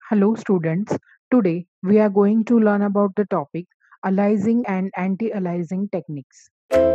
Hello, students. Today we are going to learn about the topic aliasing and anti-aliasing techniques.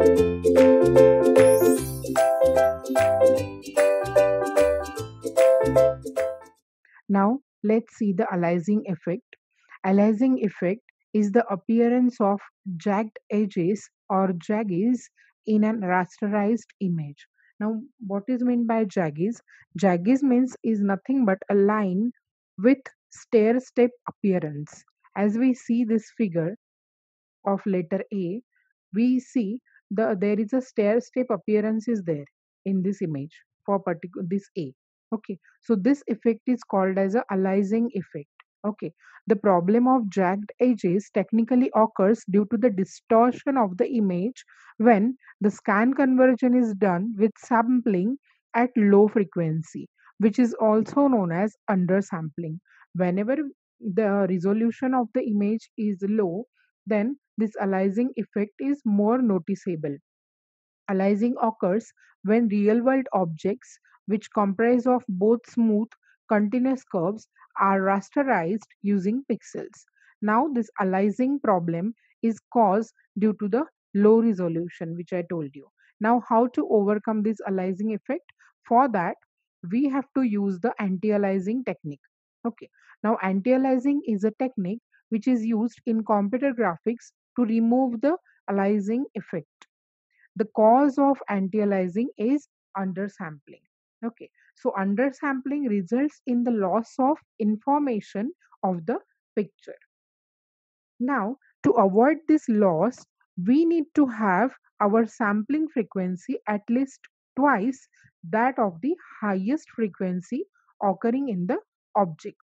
Now, let's see the aliasing effect. Aliasing effect is the appearance of jagged edges or jaggies in an rasterized image. Now, what is meant by jaggies? Jaggies means is nothing but a line with stair step appearance. As we see this figure of letter A, we see there is a stair step appearance is there in this image for particular this A. Okay, so this effect is called as a aliasing effect. Okay, the problem of jagged edges technically occurs due to the distortion of the image when the scan conversion is done with sampling at low frequency, which is also known as undersampling. Whenever the resolution of the image is low, then this aliasing effect is more noticeable. Aliasing occurs when real-world objects, which comprise of both smooth, continuous curves, are rasterized using pixels. Now, this aliasing problem is caused due to the low resolution, which I told you. Now, how to overcome this aliasing effect? For that, we have to use the anti-aliasing technique. Okay. Now, anti-aliasing is a technique which is used in computer graphics to remove the aliasing effect. The cause of anti-aliasing is undersampling. Okay, so undersampling results in the loss of information of the picture. Now, to avoid this loss, we need to have our sampling frequency at least twice that of the highest frequency occurring in the object.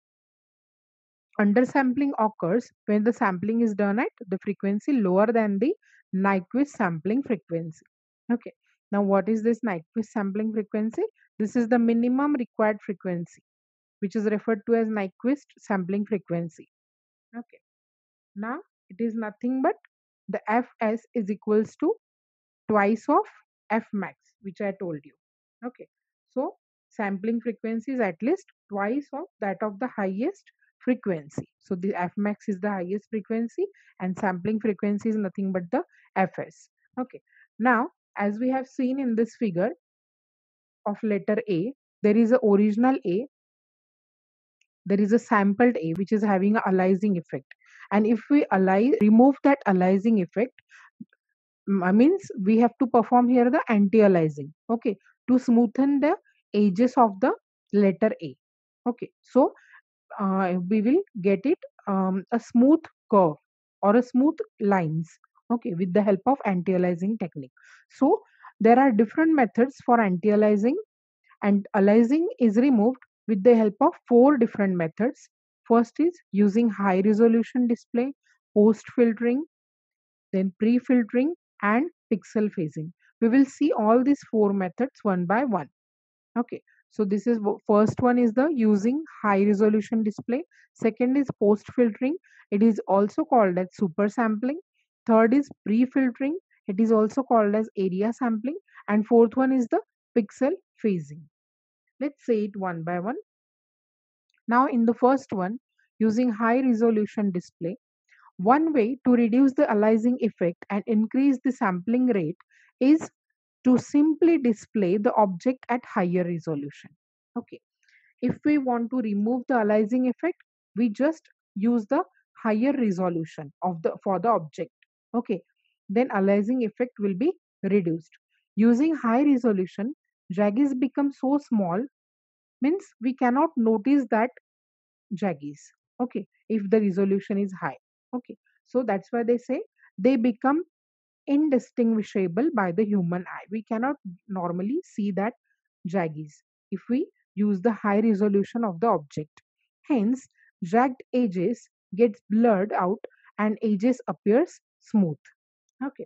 Undersampling occurs when the sampling is done at the frequency lower than the Nyquist sampling frequency. Okay. Now, what is this Nyquist sampling frequency? This is the minimum required frequency, which is referred to as Nyquist sampling frequency. Okay. Now, it is nothing but the Fs is equals to twice of F max, which I told you. Okay. So, sampling frequency is at least twice of that of the highest frequency. So, the F max is the highest frequency and sampling frequency is nothing but the Fs. Okay. Now, as we have seen in this figure of letter A, there is a original A, there is a sampled A which is having a aliasing effect. And if we remove that aliasing effect, means we have to perform here the anti-aliasing, okay, to smoothen the edges of the letter A. Okay, so we will get it a smooth curve or a smooth lines, okay, with the help of anti-aliasing technique. So there are different methods for anti-aliasing, and aliasing is removed with the help of four different methods. First is using high resolution display, post filtering, then pre-filtering and pixel phasing. We will see all these four methods one by one. Okay, so this is first one is the using high resolution display. Second is post filtering. It is also called as super sampling. Third is pre-filtering. It is also called as area sampling. And fourth one is the pixel phasing. Let's say it one by one. Now in the first one, using high resolution display, one way to reduce the aliasing effect and increase the sampling rate is to simply display the object at higher resolution. Okay. If we want to remove the aliasing effect, we just use the higher resolution of the for the object. Okay. Then aliasing effect will be reduced. Using high resolution, jaggies become so small, means we cannot notice that jaggies. Okay. If the resolution is high. Okay. So that's why they say they become indistinguishable by the human eye. We cannot normally see that jaggies if we use the high resolution of the object. Hence, jagged edges gets blurred out and edges appears smooth. Okay.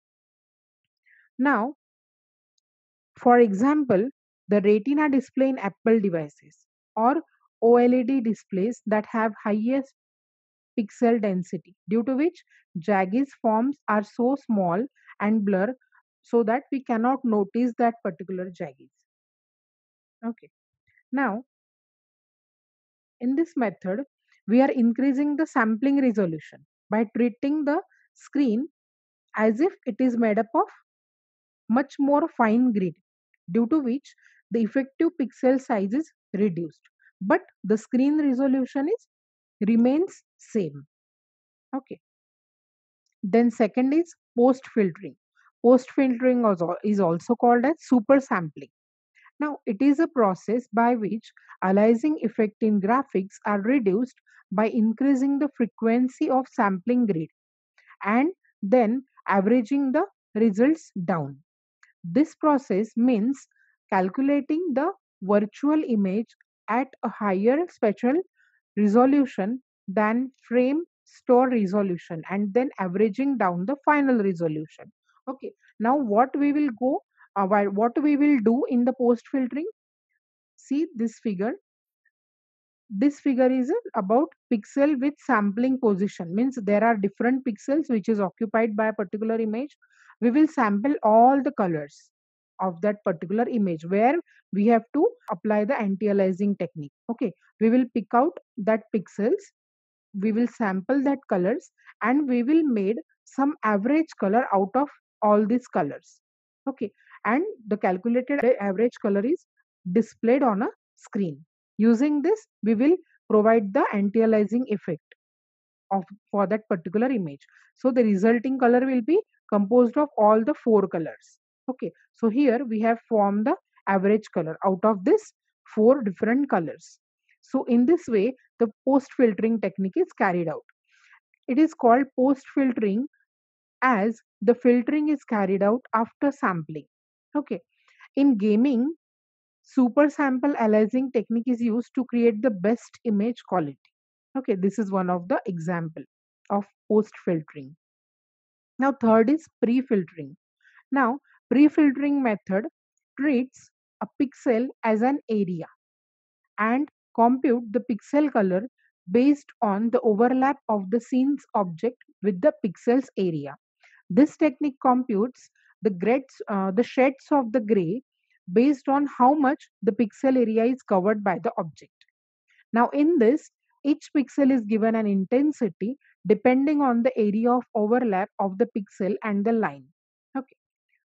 Now, for example, the retina display in Apple devices or OLED displays that have highest pixel density, due to which jaggies forms are so small and blur so that we cannot notice that particular jaggies. Okay. Now, In this method, we are increasing the sampling resolution by treating the screen as if it is made up of much more fine grid, due to which the effective pixel size is reduced, but the screen resolution is remains same. Okay. Then second is post filtering. Post filtering is also called as super sampling. Now, it is a process by which aliasing effect in graphics are reduced by increasing the frequency of sampling grid and then averaging the results down. This process means calculating the virtual image at a higher spatial resolution than frame store resolution and then averaging down the final resolution. Okay, now what we will do in the post filtering. See this figure. This figure is about pixel with sampling position, means there are different pixels which is occupied by a particular image. We will sample all the colors of that particular image where we have to apply the anti-aliasing technique. Okay, we will pick out that pixels, we will sample that colors, and we will made some average color out of all these colors. Okay, and the calculated average color is displayed on a screen. Using this, we will provide the anti-aliasing effect of for that particular image. So the resulting color will be composed of all the four colors. Okay, so here we have formed the average color out of this four different colors. So in this way, the post filtering technique is carried out. It is called post filtering as the filtering is carried out after sampling. Okay, in gaming, super sample aliasing technique is used to create the best image quality. Okay, this is one of the example of post filtering. Now third is pre-filtering. Now pre-filtering method treats a pixel as an area and compute the pixel color based on the overlap of the scene's object with the pixel's area. This technique computes the shades of the gray based on how much the pixel area is covered by the object. Now, in this, each pixel is given an intensity depending on the area of overlap of the pixel and the line. Okay.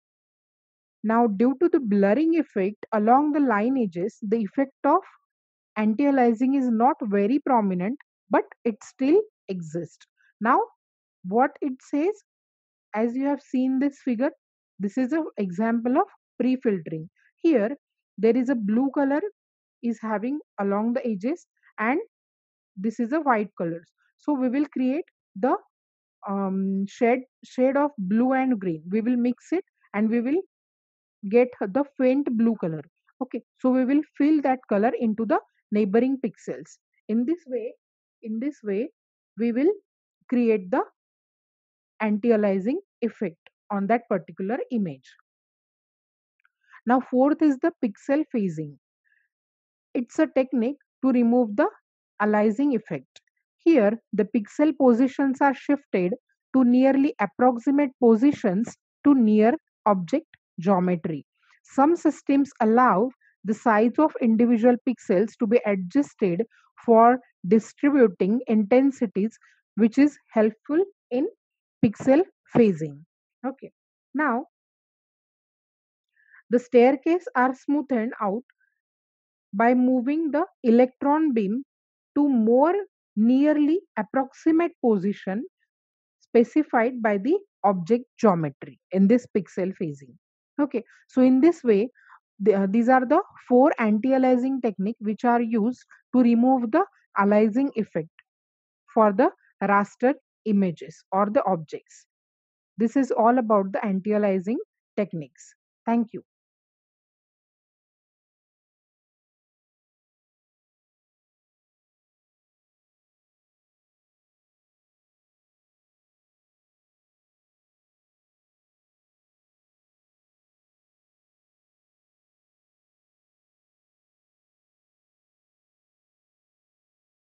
Now, due to the blurring effect along the line edges, the effect of anti-aliasing is not very prominent, but it still exists. Now, what it says, as you have seen this figure, this is an example of pre-filtering. Here, there is a blue color is having along the edges, and this is a white colors. So we will create the shade of blue and green. We will mix it and we will get the faint blue color. Okay, so we will fill that color into the neighboring pixels. In this way, we will create the anti-aliasing effect on that particular image. Now, fourth is the pixel phasing. It's a technique to remove the aliasing effect. Here, the pixel positions are shifted to nearly approximate positions to near object geometry. Some systems allow the size of individual pixels to be adjusted for distributing intensities, which is helpful in pixel phasing. Okay. Now, the staircase are smoothed out by moving the electron beam to more nearly approximate position specified by the object geometry in this pixel phasing. Okay, so in this way, these are the four anti-aliasing technique which are used to remove the aliasing effect for the raster images or the objects. This is all about the anti-aliasing techniques. Thank you.